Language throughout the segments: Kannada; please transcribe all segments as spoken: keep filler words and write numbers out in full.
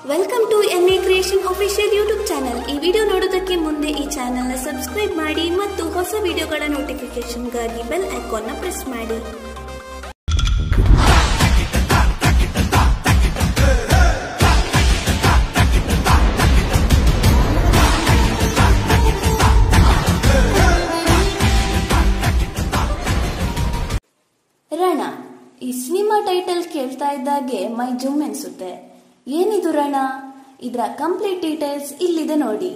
Welcome to N A creation official YouTube channel. ಈ ವಿಡಿಯೋ ನೋಡೋದಕ್ಕೆ ಮುಂದೆ ಈ ಚಾನೆಲ್ ನ ಸಬ್ಸ್ಕ್ರೈಬ್ ಮಾಡಿ ಮತ್ತು ಹೊಸ ವಿಡಿಯೋಗಳ ನೋಟಿಫಿಕೇಶನ್ಗಾಗಿ ಬೆಲ್ ಐಕಾನ್ ನ ಪ್ರೆಸ್ ಮಾಡಿ. ರಣ, ಈ ಸಿನಿಮಾ ಟೈಟಲ್ ಕೇಳ್ತಾ ಇದ್ದಾಗೆ ಮೈ ಜುಮ್ ಎನ್ಸುತ್ತೆ. ಏನಿದು ರಣ? ಇದರ ಕಂಪ್ಲೀಟ್ ಡೀಟೇಲ್ಸ್ ಇಲ್ಲಿದೆ ನೋಡಿ.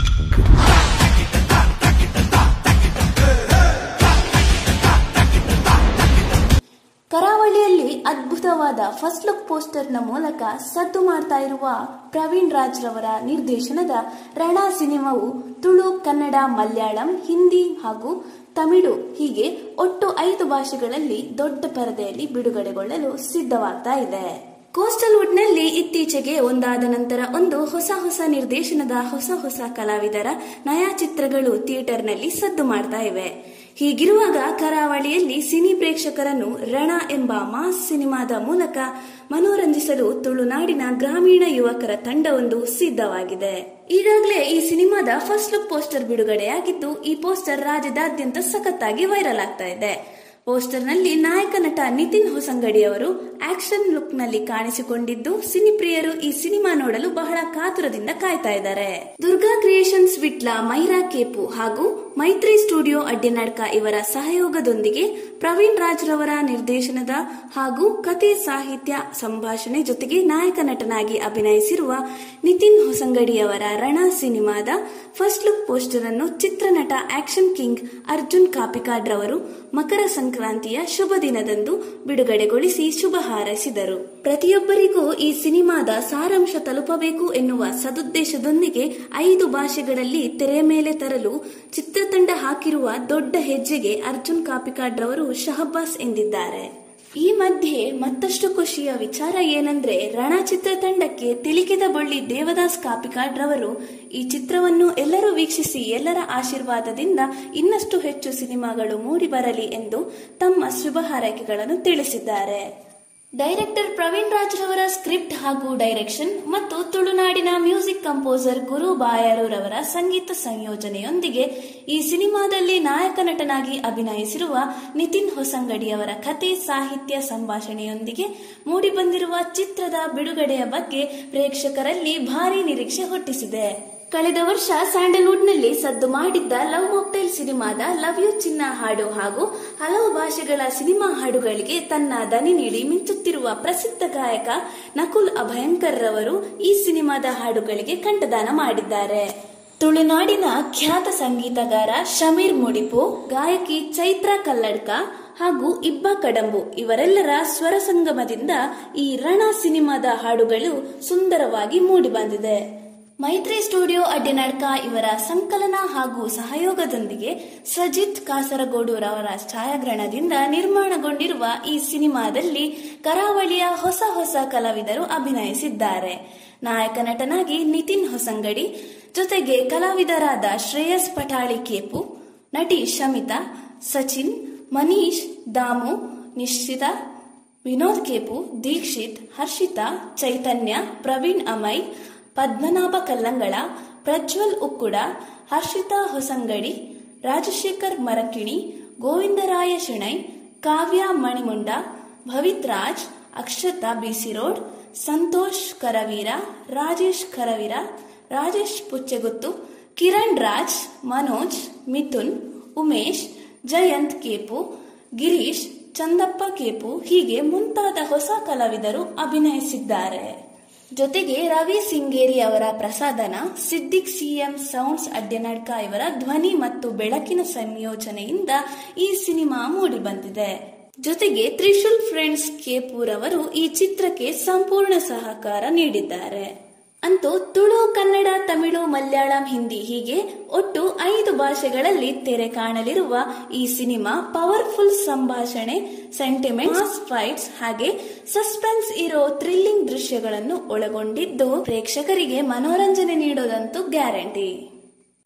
ಕರಾವಳಿಯಲ್ಲಿ ಅದ್ಭುತವಾದ ಫಸ್ಟ್ ಲುಕ್ ಪೋಸ್ಟರ್ ನ ಮೂಲಕ ಸದ್ದು ಮಾಡ್ತಾ ಇರುವ ಪ್ರವೀಣ್ ರಾಜ್ ರವರ ನಿರ್ದೇಶನದ ರಣ ಸಿನಿಮಾವು ತುಳು, ಕನ್ನಡ, ಮಲಯಾಳಂ, ಹಿಂದಿ ಹಾಗೂ ತಮಿಳು ಹೀಗೆ ಒಟ್ಟು ಐದು ಭಾಷೆಗಳಲ್ಲಿ ದೊಡ್ಡ ಪರದೆಯಲ್ಲಿ ಬಿಡುಗಡೆಗೊಳ್ಳಲು ಸಿದ್ಧವಾಗ್ತಾ ಇದೆ. ಕೋಸ್ಟಲ್ ವುಡ್ ನಲ್ಲಿ ಇತ್ತೀಚೆಗೆ ಒಂದಾದ ನಂತರ ಒಂದು ಹೊಸ ಹೊಸ ನಿರ್ದೇಶನದ ಹೊಸ ಹೊಸ ಕಲಾವಿದರ ನಯಾ ಚಿತ್ರಗಳು ಥಿಯೇಟರ್ ನಲ್ಲಿ ಸದ್ದು ಮಾಡ್ತಾ ಇವೆ. ಹೀಗಿರುವಾಗ ಕರಾವಳಿಯಲ್ಲಿ ಸಿನಿ ಪ್ರೇಕ್ಷಕರನ್ನು ರಣ ಎಂಬ ಮಾಸ್ ಸಿನಿಮಾದ ಮೂಲಕ ಮನೋರಂಜಿಸಲು ತುಳುನಾಡಿನ ಗ್ರಾಮೀಣ ಯುವಕರ ತಂಡವೊಂದು ಸಿದ್ಧವಾಗಿದೆ. ಈಗಾಗಲೇ ಈ ಸಿನಿಮಾದ ಫಸ್ಟ್ ಲುಕ್ ಪೋಸ್ಟರ್ ಬಿಡುಗಡೆಯಾಗಿದ್ದು, ಈ ಪೋಸ್ಟರ್ ರಾಜ್ಯದಾದ್ಯಂತ ಸಖತ್ತಾಗಿ ವೈರಲ್ ಆಗ್ತಾ ಇದೆ. ಪೋಸ್ಟರ್ ನಲ್ಲಿ ನಾಯಕ ನಟ ನಿತಿನ್ ಹೊಸಂಗಡಿ ಅವರು ಆಕ್ಷನ್ ಲುಕ್ ನಲ್ಲಿ ಕಾಣಿಸಿಕೊಂಡಿದ್ದು, ಸಿನಿಪ್ರಿಯರು ಈ ಸಿನಿಮಾ ನೋಡಲು ಬಹಳ ಕಾತುರದಿಂದ ಕಾಯ್ತಾ ಇದ್ದಾರೆ. ದುರ್ಗಾ ಕ್ರಿಯೇಷನ್ಸ್ ವಿಟ್ಲ ಮೈರಾ ಕೇಪು ಹಾಗೂ ಮೈತ್ರಿ ಸ್ಟುಡಿಯೋ ಅಡ್ಡಿನಾಡ್ಕ ಇವರ ಸಹಯೋಗದೊಂದಿಗೆ ಪ್ರವೀಣ್ ರಾಜ್ ರವರ ನಿರ್ದೇಶನದ ಹಾಗೂ ಕತೆ, ಸಾಹಿತ್ಯ, ಸಂಭಾಷಣೆ ಜೊತೆಗೆ ನಾಯಕ ನಟನಾಗಿ ಅಭಿನಯಿಸಿರುವ ನಿತಿನ್ ಹೊಸಂಗಡಿಯವರ ರಣ ಸಿನಿಮಾದ ಫಸ್ಟ್ ಲುಕ್ ಪೋಸ್ಟರ್ ಅನ್ನು ಚಿತ್ರನಟ ಆಕ್ಷನ್ ಕಿಂಗ್ ಅರ್ಜುನ್ ಕಾಪಿಕಾಡ್ ರವರು ಮಕರ ಸಂಕ್ರಾಂತಿಯ ಶುಭ ದಿನದಂದು ಬಿಡುಗಡೆಗೊಳಿಸಿ ಶುಭ ಹಾರೈಸಿದರು. ಪ್ರತಿಯೊಬ್ಬರಿಗೂ ಈ ಸಿನಿಮಾದ ಸಾರಾಂಶ ತಲುಪಬೇಕು ಎನ್ನುವ ಸದುದ್ದೇಶದೊಂದಿಗೆ ಐದು ಭಾಷೆಗಳಲ್ಲಿ ತೆರೆ ಮೇಲೆ ತರಲು ಚಿತ್ರತಂಡ ಹಾಕಿರುವ ದೊಡ್ಡ ಹೆಜ್ಜೆಗೆ ಅರ್ಜುನ್ ಕಾಪಿಕಾಡ್ ರವರು ಶಹಬ್ಬಾಸ್ ಎಂದಿದ್ದಾರೆ. ಈ ಮಧ್ಯೆ ಮತ್ತಷ್ಟು ಖುಷಿಯ ವಿಚಾರ ಏನಂದ್ರೆ, ರಣ ಚಿತ್ರತಂಡಕ್ಕೆ ತಿಲಿಕಿದ ಬಳ್ಳಿ ದೇವದಾಸ್ ಕಾಪಿಕಾಡ್ ರವರು ಈ ಚಿತ್ರವನ್ನು ಎಲ್ಲರೂ ವೀಕ್ಷಿಸಿ ಎಲ್ಲರ ಆಶೀರ್ವಾದದಿಂದ ಇನ್ನಷ್ಟು ಹೆಚ್ಚು ಸಿನಿಮಾಗಳು ಮೂಡಿ ಬರಲಿ ಎಂದು ತಮ್ಮ ಶುಭ ಹಾರೈಕೆಗಳನ್ನು ತಿಳಿಸಿದ್ದಾರೆ. ಡೈರೆಕ್ಟರ್ ಪ್ರವೀಣ್ ರಾಜ್ ರವರ ಸ್ಕ್ರಿಪ್ಟ್ ಹಾಗೂ ಡೈರೆಕ್ಷನ್ ಮತ್ತು ತುಳುನಾಡಿನ ಮ್ಯೂಸಿಕ್ ಕಂಪೋಸರ್ ಗುರು ಬಾಯಾರು ರವರ ಸಂಗೀತ ಸಂಯೋಜನೆಯೊಂದಿಗೆ ಈ ಸಿನಿಮಾದಲ್ಲಿ ನಾಯಕ ನಟನಾಗಿ ಅಭಿನಯಿಸಿರುವ ನಿತಿನ್ ಹೊಸಂಗಡಿಯವರ ಕತೆ, ಸಾಹಿತ್ಯ, ಸಂಭಾಷಣೆಯೊಂದಿಗೆ ಮೂಡಿಬಂದಿರುವ ಚಿತ್ರದ ಬಿಡುಗಡೆಯ ಬಗ್ಗೆ ಪ್ರೇಕ್ಷಕರಲ್ಲಿ ಭಾರಿ ನಿರೀಕ್ಷೆ ಹುಟ್ಟಿಸಿದೆ. ಕಳೆದ ವರ್ಷ ಸ್ಯಾಂಡಲ್ವುಡ್ ನಲ್ಲಿ ಸದ್ದು ಮಾಡಿದ್ದ ಲವ್ ಮಾಕ್ಟೈಲ್ ಸಿನಿಮಾದ ಲವ್ ಯು ಚಿನ್ನ ಹಾಡು ಹಾಗೂ ಹಲವು ಭಾಷೆಗಳ ಸಿನಿಮಾ ಹಾಡುಗಳಿಗೆ ತನ್ನ ದನಿ ನೀಡಿ ಮಿಂಚುತ್ತಿರುವ ಪ್ರಸಿದ್ಧ ಗಾಯಕ ನಕುಲ್ ಅಭಯಂಕರ್ ರವರು ಈ ಸಿನಿಮಾದ ಹಾಡುಗಳಿಗೆ ಕಂಠದಾನ ಮಾಡಿದ್ದಾರೆ. ತುಳುನಾಡಿನ ಖ್ಯಾತ ಸಂಗೀತಗಾರ ಶಮೀರ್ ಮುಡಿಪು, ಗಾಯಕಿ ಚೈತ್ರ ಕಲ್ಲಡ್ಕ ಹಾಗೂ ಇಬ್ಬ ಕಡಂಬು ಇವರೆಲ್ಲರ ಸ್ವರ ಸಂಗಮದಿಂದ ಈ ರಣ ಸಿನಿಮಾದ ಹಾಡುಗಳು ಸುಂದರವಾಗಿ ಮೂಡಿಬಂದಿದೆ. ಮೈತ್ರಿ ಸ್ಟುಡಿಯೋ ಅಡ್ಡಿನಾಡ್ಕ ಇವರ ಸಂಕಲನ ಹಾಗೂ ಸಹಯೋಗದೊಂದಿಗೆ ಸಜಿತ್ ಕಾಸರಗೋಡು ರವರ ಛಾಯಾಗ್ರಹಣದಿಂದ ನಿರ್ಮಾಣಗೊಂಡಿರುವ ಈ ಸಿನಿಮಾದಲ್ಲಿ ಕರಾವಳಿಯ ಹೊಸ ಹೊಸ ಕಲಾವಿದರು ಅಭಿನಯಿಸಿದ್ದಾರೆ. ನಾಯಕ ನಟನಾಗಿ ನಿತಿನ್ ಹೊಸಂಗಡಿ ಜೊತೆಗೆ ಕಲಾವಿದರಾದ ಶ್ರೇಯಸ್ ಪಟಾಳಿ ಕೇಪು, ನಟಿ ಶಮಿತಾ, ಸಚಿನ್, ಮನೀಶ್, ದಾಮು, ನಿಶ್ಚಿತಾ, ವಿನೋದ್ ಕೇಪು, ದೀಕ್ಷಿತ್, ಹರ್ಷಿತಾ, ಚೈತನ್ಯ, ಪ್ರವೀಣ್ ಅಮೈ, ಪದ್ಮನಾಭ ಕಲ್ಲಂಗಳ, ಪ್ರಜ್ವಲ್ ಉಕ್ಕುಡ, ಹರ್ಷಿತಾ ಹೊಸಂಗಡಿ, ರಾಜಶೇಖರ್ ಮರಕಿಣಿ, ಗೋವಿಂದರಾಯ ಶೆಣೈ, ಕಾವ್ಯ ಮಣಿಮುಂಡ, ಭವಿತ್ ರಾಜ್, ಅಕ್ಷತಾ ಬಿಸಿರೋಡ್, ಸಂತೋಷ್ ಕರವೀರ, ರಾಜೇಶ್ ಕರವೀರ, ರಾಜೇಶ್ ಪುಚ್ಚೆಗುತ್ತು, ಕಿರಣ್ ರಾಜ್, ಮನೋಜ್, ಮಿಥುನ್, ಉಮೇಶ್, ಜಯಂತ್ ಕೇಪು, ಗಿರೀಶ್, ಚಂದಪ್ಪ ಕೇಪು ಹೀಗೆ ಮುಂತಾದ ಹೊಸ ಕಲಾವಿದರು ಅಭಿನಯಿಸಿದ್ದಾರೆ. ಜೊತೆಗೆ ರವಿ ಸಿಂಗೇರಿ ಅವರ ಪ್ರಸಾದನ, ಸಿದ್ದಿಕ್ ಸಿಎಂ ಸೌಂಡ್ಸ್ ಅಡ್ಡಿನಾಡ್ಕ ಇವರ ಧ್ವನಿ ಮತ್ತು ಬೆಳಕಿನ ಸಂಯೋಜನೆಯಿಂದ ಈ ಸಿನಿಮಾ ಮೂಡಿಬಂದಿದೆ. ಜೊತೆಗೆ ತ್ರಿಶೂಲ್ ಫ್ರೆಂಡ್ಸ್ ಕೇಪೂರ್ ಅವರು ಈ ಚಿತ್ರಕ್ಕೆ ಸಂಪೂರ್ಣ ಸಹಕಾರ ನೀಡಿದ್ದಾರೆ. ಅಂತೂ ತುಳು, ಕನ್ನಡ, ತಮಿಳು, ಮಲಯಾಳಂ, ಹಿಂದಿ ಹೀಗೆ ಒಟ್ಟು ಐದು ಭಾಷೆಗಳಲ್ಲಿ ತೆರೆ ಕಾಣಲಿರುವ ಈ ಸಿನಿಮಾ ಪವರ್ಫುಲ್ ಸಂಭಾಷಣೆ, ಸೆಂಟಿಮೆಂಟ್ಸ್, ಫೈಟ್ಸ್ ಹಾಗೆ ಸಸ್ಪೆನ್ಸ್ ಇರೋ ಥ್ರಿಲ್ಲಿಂಗ್ ದೃಶ್ಯಗಳನ್ನು ಒಳಗೊಂಡಿದ್ದು ಪ್ರೇಕ್ಷಕರಿಗೆ ಮನೋರಂಜನೆ ನೀಡೋದಂತೂ ಗ್ಯಾರಂಟಿ.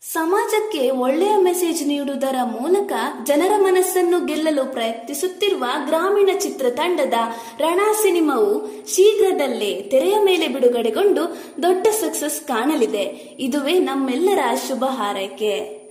ಸಮಾಜಕ್ಕೆ ಒಳ್ಳೆಯ ಮೆಸೇಜ್ ನೀಡುವುದರ ಮೂಲಕ ಜನರ ಮನಸ್ಸನ್ನು ಗೆಲ್ಲಲು ಪ್ರಯತ್ನಿಸುತ್ತಿರುವ ಗ್ರಾಮೀಣ ಚಿತ್ರತಂಡದ ರಣ ಸಿನಿಮಾವು ಶೀಘ್ರದಲ್ಲೇ ತೆರೆಯ ಮೇಲೆ ಬಿಡುಗಡೆಗೊಂಡು ದೊಡ್ಡ ಸಕ್ಸಸ್ ಕಾಣಲಿದೆ. ಇದುವೇ ನಮ್ಮೆಲ್ಲರ ಶುಭ ಹಾರೈಕೆ.